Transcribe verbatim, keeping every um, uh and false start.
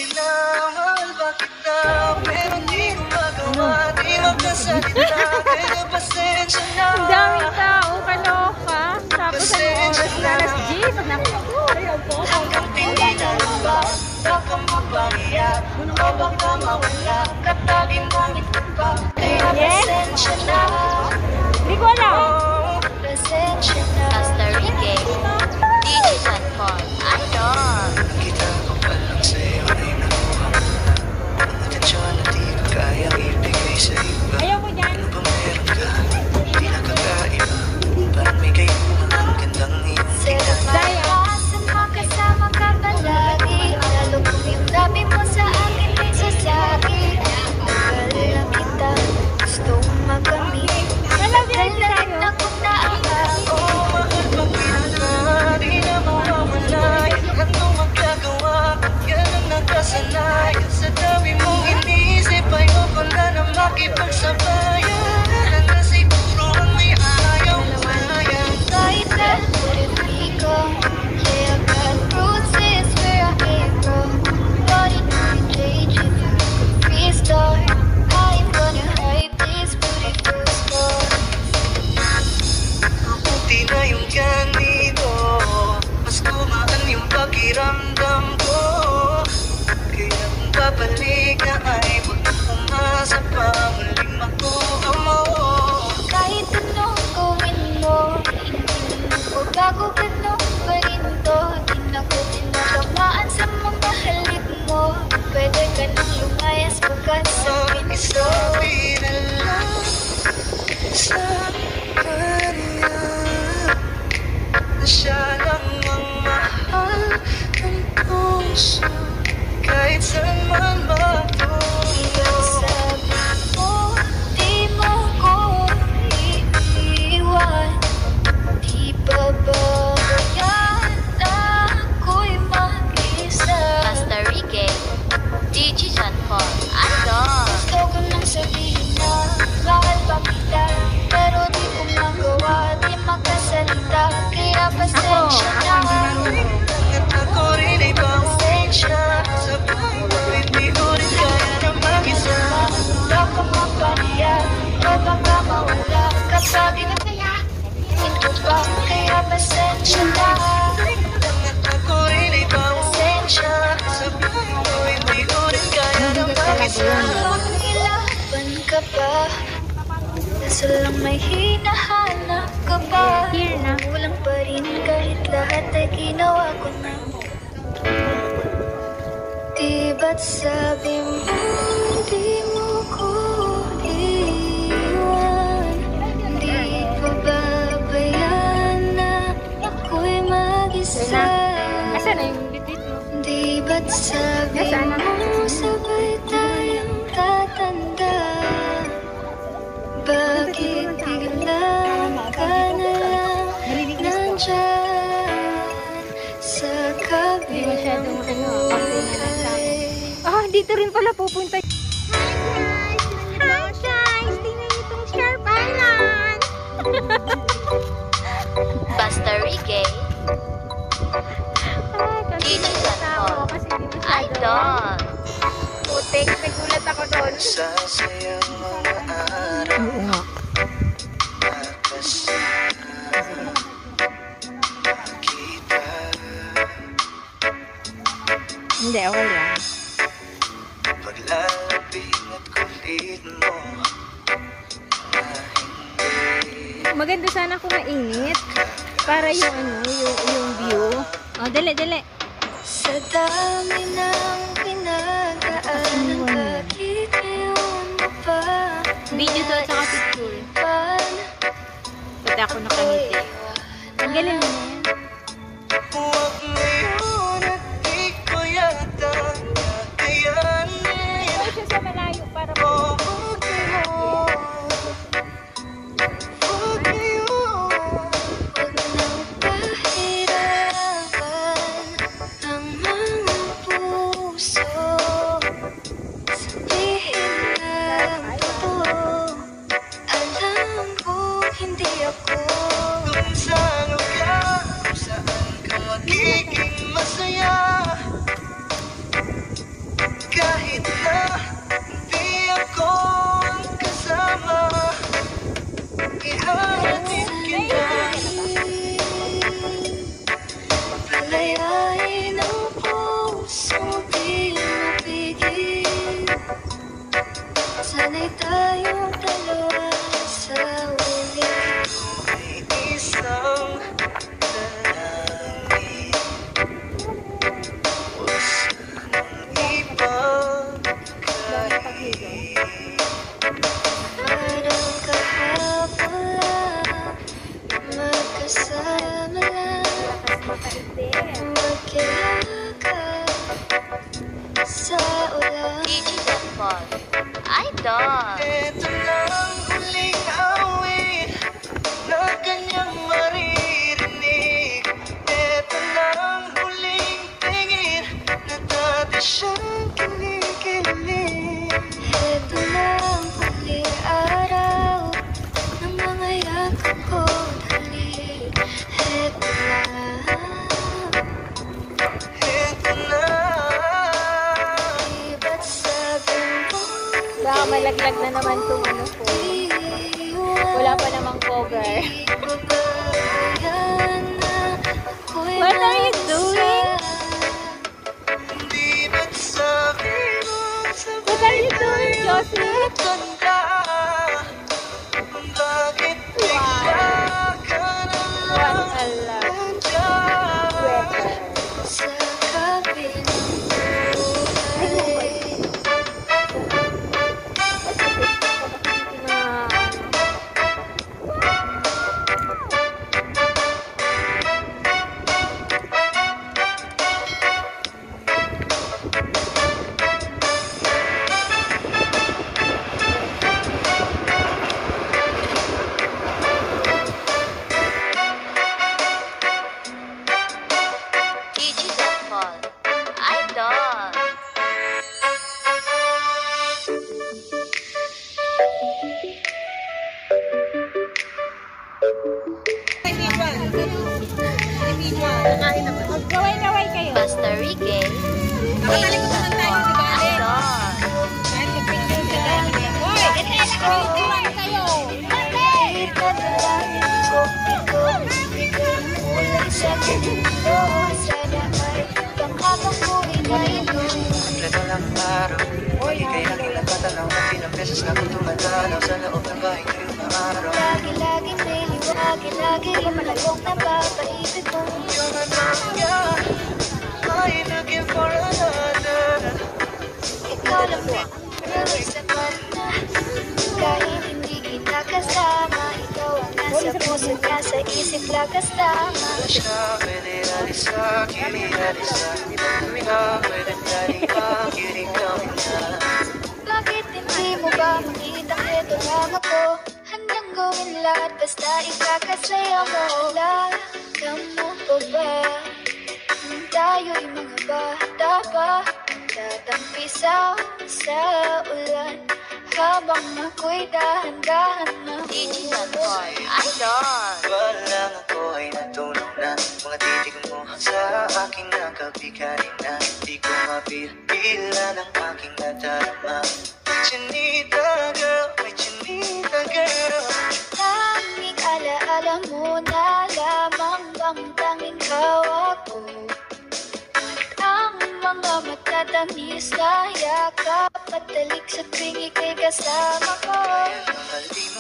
na mahal ba kita, pero di ko magawa, di magkasalita, kaya pasensya na. Ang daming tao, kaloka. Tapos ano oras na, alas diyes. Hanggang hindi na ba, baka mabahiya, o baka mawala, katagin mong ito pa, kaya pasensya na. Hindi ko alam. Pasensya na. Master Ricky, D J San Paul, Idol. Nakita ko pa lang sa'yo ay nakuha mo na ang atensyon na di ko kayang ibigay sa iba. Ayaw mo dyan. Ano ba meron ka? Di na kakaiba. Parang may kayo ang gandang iyong tingnan. Saan makasama ka palagi? Lalo kung yung dami mo sa akin ay sasakit. Tagal lang kita, gusto kong magamit. Tagal na rin akong naakao. Mahal pa kita, di na mawawala. Ano magagawa? Ganun nakasanay. Sa dami mong iniisip, ayoko na na makipagsabayan. Na siguro ang may ayaw sayang. Kahit na ulit ikaw, yeah, I got bruises where I came from. Body to change if you could restart. I ain't gonna hide this beautiful scar. Mabuti na yung ganito, mas gumaan yung pakiramdam ko. Kaya kung babalik na ay huwag na umasa pa, muling makuha mo. Kahit anong gawin mo, hindi ko bago ganun pa rin to. Di na ko tinatamaan sa mga halik mo. Pwede ka nang lumayas pagkat sa pinto. Isabi na lang sa kanya na siya lang ang mahal ng puso, kahit saan man magtungo. Sabi mo, di mo ko iiwan. Di babayan na ako'y mag-isa. Master Ricky, D J San Paul, Idol. Gusto ko nang sabihin na mahal pa kita, pero di ko magawa, di makasalita. Kaya pasensya na. At ako rin ay pasensya sa buhay, hindi ko rin kaya na mag-isa. Baka mapahiya, o baka mawala, kapag inakayaan ko pa. Kaya pasensya na. At ako rin ay pasensya sa buhay, hindi ko rin kaya na mag-isa. Mangilaban ka ba? Kaso lang may hinahanap ka ba? Here na. Kulang pa rin kahit lahat ay ginawa ko na. Di ba't sabi mo di mo ko iwan? Di pa babayaan na ako'y mag-isa. Asan na yung bitbit mo? Di ba't sabi mo sabay tayong tatanda? Bakit biglang ka na lang nandyan sa kabilang buhay? Ah, dito rin pala pupunta. Hi guys! Tingnan niyo itong Sharp Island! Master Ricky, Ah, D J kanina San tao Paul, kasi hindi masyado. Idol. Putik, nagulat ako doon. Sasayang mga araw Oo nga. makasama kita. Hindi, okay lang. Paglalabing at kulit mo na hindi Maganda sana kung mainit. Para yung ano, yung, yung view. Oh, dali, dali. Sa dami ng pinagdaanan, bakit ngayon mo pa Video to at saka picture. naipan? Pati ako nakangiti. Ang galing mo na yan. huwag ngayon at di ko yata kakayanin. Ito siya sa malayo para po. Oh, huwag ngayon, huwag ngayon. Huwag nang pahirapan ang mga puso. Sabihin lang totoo, alam ko hindi ako Kung sa lugar Idol. Ito na ang huling awit na kanyang maririnig. Ito na ang huling tingin na dati siyang kinikilig. Ito na ang huling araw ng mga yakap ko dali. Ito na. Ito na. Di ba't sabi mo Baka malaglag na naman itong ano ko. Wala pa namang cover. What are you doing? Di ba't sabi mo What are you doing, Jocelyn? tanda? Bakit bigla ka na lang What a love. nandiyan? sa kabilang buhay? Na, Digital Fall. Idol. Magkaway-kaway kayo. Basta Ricky. Digital Fall. Idol. Magkaway kayo. Ipadalangin ko ito, ikaw ang kulay sa mundo. Sana ay pangkakapuhin na ito. Kompleto lang araw. Mali kaya kinapatalaw at ilang beses na kung tumadalaw sa loob ng bahay ngayong araw. Lagi-laging may liwagi, lagi malagong napapaisip mo. Yung anak niya ay looking for another. Ikaw lang din, pero sapat na. Kahit hindi kita kasama, ikaw ang nasa puso, nasa isip, lakas tama. Siya pwede alisa, kiri alisa. Di ba kami na pwede dali ka, kiri kami na. Bakit hindi mo ba makita ito lang ako? Handang gawin lahat basta ikakasaya mo. Alam mo ba ba? Nung tayo'y mga bata pa, tatampisaw sa ulan habang ako'y dahan-dahan na Digital Fall. Idol. Walang ako ay natunaw na. Mga titig mo sa aking nakabigay na. Di ko mapigilan ang aking nadarama. Chinita girl, may chinita girl. Tanging alaala mo na lamang bang tanging hawak ko. Ang mga matatamis na yakap at talik sa tuwing ika'y kasama ko. Kaya mga